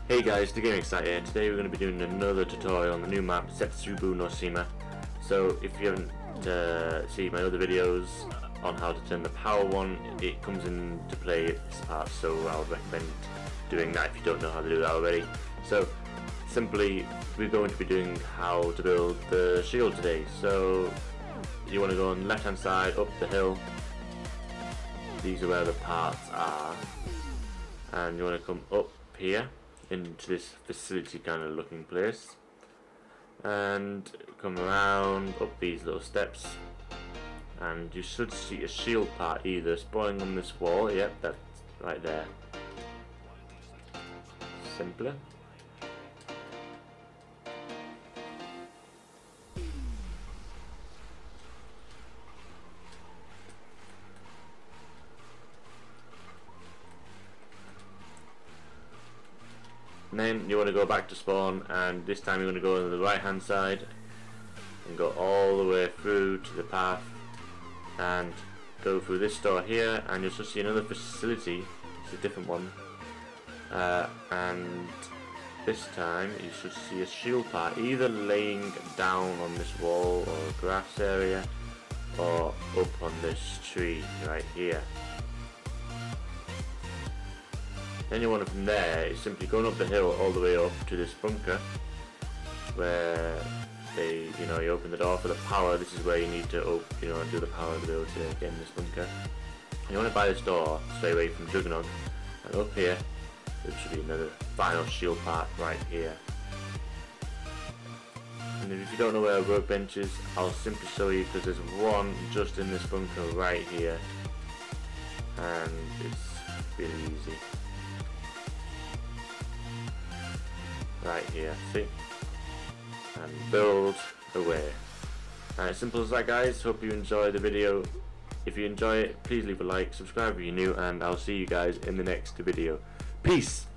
Hey guys, the Game Excite here. Today we're going to be doing another tutorial on the new map Setsubu no Shima. So if you haven't seen my other videos on how to turn the power one, it comes into play at this part, so I would recommend doing that if you don't know how to do that already. So simply, we're going to be doing how to build the shield today. So you want to go on the left hand side, up the hill. These are where the parts are, and you want to come up here into this facility kind of looking place and come around up these little steps, and you should see a shield part either spawning on this wall. Yep, that's right there. Simpler. And then you want to go back to spawn, and this time you want to go on the right hand side and go all the way through to the path and go through this door here, and you'll just see another facility. It's a different one, and this time you should see a shield part either laying down on this wall or grass area or up on this tree right here. Then you want to, from there, is simply going up the hill all the way up to this bunker where you open the door for the power. This is where you need to do the power to be able to get in this bunker. You want to buy this door straight away from Juggernog, and up here there should be another final shield part right here. And if you don't know where a workbench is, I'll simply show you, because there's one just in this bunker right here, and it's really easy. Right here, see? And build away. And as simple as that, guys. Hope you enjoyed the video. If you enjoy it, please leave a like, subscribe if you're new, and I'll see you guys in the next video. Peace!